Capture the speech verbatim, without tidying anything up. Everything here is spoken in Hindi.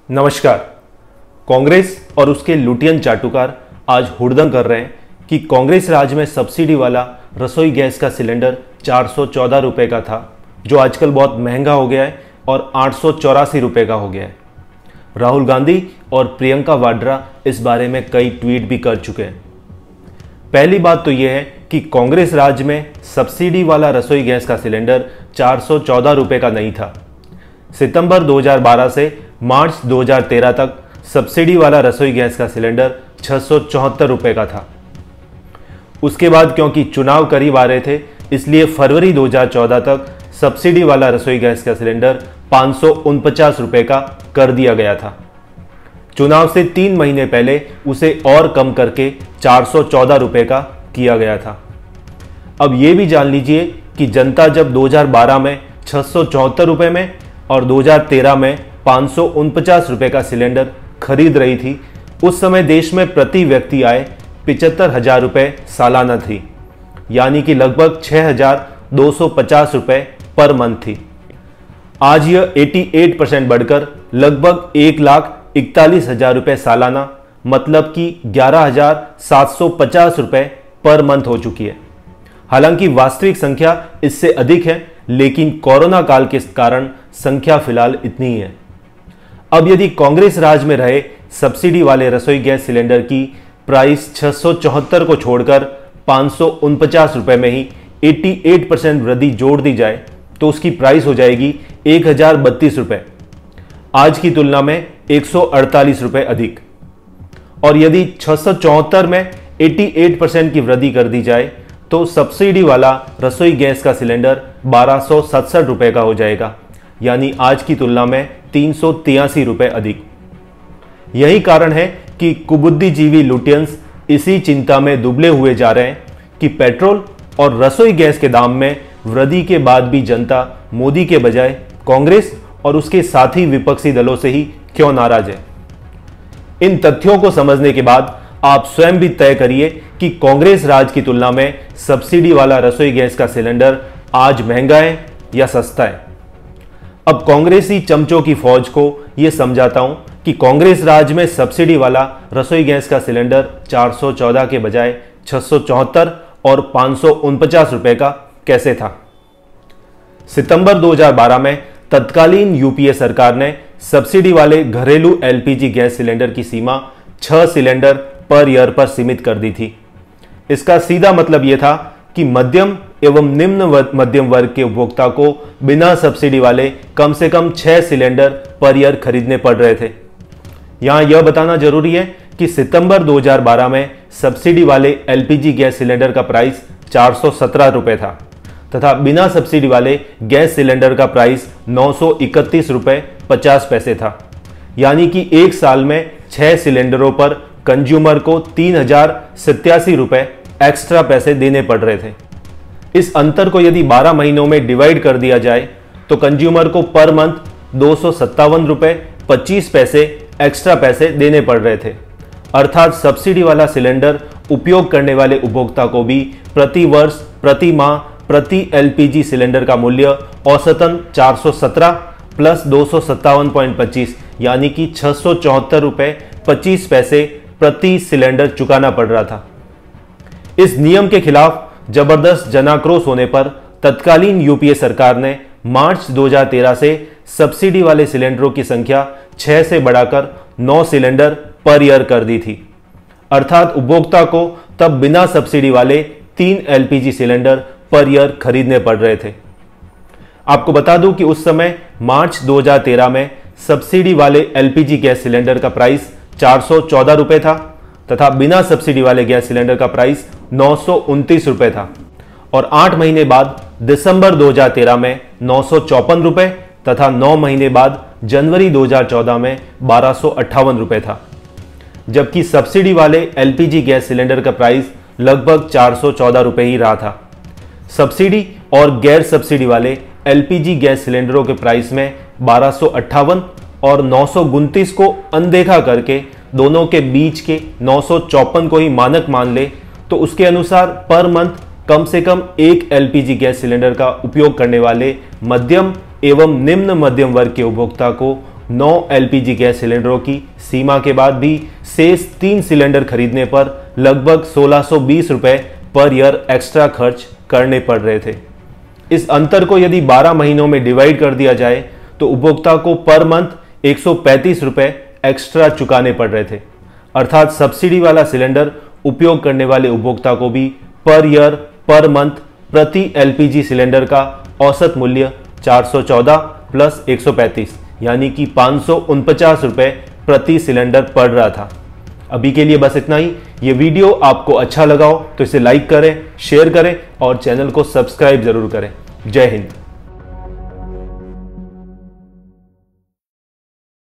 नमस्कार। कांग्रेस और उसके लुटियन चाटुकार आज हुड़दंग कर रहे हैं कि कांग्रेस राज में सब्सिडी वाला रसोई गैस का सिलेंडर चार सौ चौदह रुपये का था, जो आजकल बहुत महंगा हो गया है और आठ सौ चौरासी रुपये का हो गया है। राहुल गांधी और प्रियंका वाड्रा इस बारे में कई ट्वीट भी कर चुके हैं। पहली बात तो यह है कि कांग्रेस राज में सब्सिडी वाला रसोई गैस का सिलेंडर चार सौ चौदह रुपये का नहीं था। सितंबर दो हज़ार बारह से मार्च दो हज़ार तेरह तक सब्सिडी वाला रसोई गैस का सिलेंडर छह सौ चौहत्तर रुपये का था। उसके बाद क्योंकि चुनाव करीब आ रहे थे, इसलिए फरवरी दो हज़ार चौदह तक सब्सिडी वाला रसोई गैस का सिलेंडर पाँच सौ उनपचास रुपये का कर दिया गया था। चुनाव से तीन महीने पहले उसे और कम करके चार सौ चौदह रुपये का किया गया था। अब ये भी जान लीजिए कि जनता जब दो हज़ार बारह में छह सौ चौहत्तर रुपये में और दो हज़ार तेरह में पाँच सौ उनपचास रुपये का सिलेंडर खरीद रही थी, उस समय देश में प्रति व्यक्ति आय पिचहत्तर हजार रुपये सालाना थी, यानी कि लगभग छः हजार दो सौ पचास रुपये पर मंथ थी। आज यह अठासी परसेंट बढ़कर लगभग एक लाख इकतालीस हजार रुपये सालाना, मतलब कि ग्यारह हजार सात सौ पचास रुपये पर मंथ हो चुकी है। हालांकि वास्तविक संख्या इससे अधिक है, लेकिन कोरोना काल के कारण संख्या फिलहाल इतनी ही है। अब यदि कांग्रेस राज में रहे सब्सिडी वाले रसोई गैस सिलेंडर की प्राइस छह सौ चौहत्तर को छोड़कर पाँच सौ उनपचास रुपये में ही अठासी परसेंट वृद्धि जोड़ दी जाए, तो उसकी प्राइस हो जाएगी एक हजार बत्तीस रुपये, आज की तुलना में एक सौ अड़तालीस रुपये अधिक। और यदि छह सौ चौहत्तर में अठासी परसेंट की वृद्धि कर दी जाए, तो सब्सिडी वाला रसोई गैस का सिलेंडर बारह सौ सड़सठ रुपये का हो जाएगा, यानी आज की तुलना में तीन सौ तिरासी रुपये अधिक। यही कारण है कि कुबुद्धिजीवी लुटियंस इसी चिंता में दुबले हुए जा रहे हैं कि पेट्रोल और रसोई गैस के दाम में वृद्धि के बाद भी जनता मोदी के बजाय कांग्रेस और उसके साथी विपक्षी दलों से ही क्यों नाराज है। इन तथ्यों को समझने के बाद आप स्वयं भी तय करिए कि कांग्रेस राज की तुलना में सब्सिडी वाला रसोई गैस का सिलेंडर आज महंगा है या सस्ता है। अब कांग्रेसी चमचों की फौज को यह समझाता हूं कि कांग्रेस राज में सब्सिडी वाला रसोई गैस का सिलेंडर चार सौ चौदह के बजाय छह सौ चौहत्तर और पाँच सौ उनपचास रुपये का कैसे था। सितंबर दो हज़ार बारह में तत्कालीन यूपीए सरकार ने सब्सिडी वाले घरेलू एलपीजी गैस सिलेंडर की सीमा छह सिलेंडर पर ईयर पर सीमित कर दी थी। इसका सीधा मतलब यह था कि मध्यम एवं निम्न मध्यम वर्ग के उपभोक्ता को बिना सब्सिडी वाले कम से कम छह सिलेंडर पर ईयर खरीदने पड़ रहे थे। यहां यह बताना जरूरी है कि सितंबर दो हज़ार बारह में सब्सिडी वाले एलपीजी गैस सिलेंडर का प्राइस चार सौ सत्रह रुपये था तथा बिना सब्सिडी वाले गैस सिलेंडर का प्राइस नौ सौ इकतीस रुपये पचास पैसे था, यानी कि एक साल में छह सिलेंडरों पर कंज्यूमर को तीन हजार सत्तासी रुपये एक्स्ट्रा पैसे देने पड़ रहे थे। इस अंतर को यदि बारह महीनों में डिवाइड कर दिया जाए, तो कंज्यूमर को पर मंथ दो सौ सत्तावन रुपये पच्चीस पैसे एक्स्ट्रा पैसे देने पड़ रहे थे। अर्थात सब्सिडी वाला सिलेंडर उपयोग करने वाले उपभोक्ता को भी प्रति वर्ष, प्रति माह, प्रति एलपीजी सिलेंडर का मूल्य औसतन चार सौ सत्रह प्लस दो सौ सत्तावन पॉइंट पच्चीस यानी कि छह सौ चौहत्तर रुपये पच्चीस पैसे प्रति सिलेंडर चुकाना पड़ रहा था। इस नियम के खिलाफ जबरदस्त जनाक्रोश होने पर तत्कालीन यूपीए सरकार ने मार्च दो हज़ार तेरह से सब्सिडी वाले सिलेंडरों की संख्या छह से बढ़ाकर नौ सिलेंडर पर ईयर कर दी थी। अर्थात उपभोक्ता को तब बिना सब्सिडी वाले तीन एलपीजी सिलेंडर पर ईयर खरीदने पड़ रहे थे। आपको बता दूं कि उस समय मार्च दो हज़ार तेरह में सब्सिडी वाले एलपीजी गैस सिलेंडर का प्राइस चार सौ चौदह रुपये था तथा बिना सब्सिडी वाले गैस सिलेंडर का प्राइस नौ सौ उनतीस रुपये था, और आठ महीने बाद दिसंबर दो हज़ार तेरह में नौ सौ चौपन रुपये तथा नौ महीने बाद जनवरी दो हज़ार चौदह में बारह सौ अट्ठावन रुपये था, जबकि सब्सिडी वाले एलपीजी गैस सिलेंडर का प्राइस लगभग चार सौ चौदह रुपये ही रहा था। सब्सिडी और गैर सब्सिडी वाले एलपीजी गैस सिलेंडरों के प्राइस में बारह सौ अट्ठावन और नौ सौ उनतीस को अनदेखा करके दोनों के बीच के नौ सौ चौपन को ही मानक मान ले, तो उसके अनुसार पर मंथ कम से कम एक एलपीजी गैस सिलेंडर का उपयोग करने वाले मध्यम एवं निम्न मध्यम वर्ग के उपभोक्ता को नौ एलपीजी गैस सिलेंडरों की सीमा के बाद भी शेष तीन सिलेंडर खरीदने पर लगभग सोलह सौ बीस रुपए पर ईयर एक्स्ट्रा खर्च करने पड़ रहे थे। इस अंतर को यदि बारह महीनों में डिवाइड कर दिया जाए तो उपभोक्ता को पर मंथ एक सौ पैंतीस रुपए एक्स्ट्रा चुकाने पड़ रहे थे। अर्थात सब्सिडी वाला सिलेंडर उपयोग करने वाले उपभोक्ता को भी पर ईयर पर मंथ प्रति एलपीजी सिलेंडर का औसत मूल्य चार सौ चौदह प्लस एक सौ पैंतीस यानी कि पाँच सौ उनपचास रुपए प्रति सिलेंडर पड़ रहा था। अभी के लिए बस इतना ही। ये वीडियो आपको अच्छा लगा हो तो इसे लाइक करें, शेयर करें और चैनल को सब्सक्राइब जरूर करें। जय हिंद।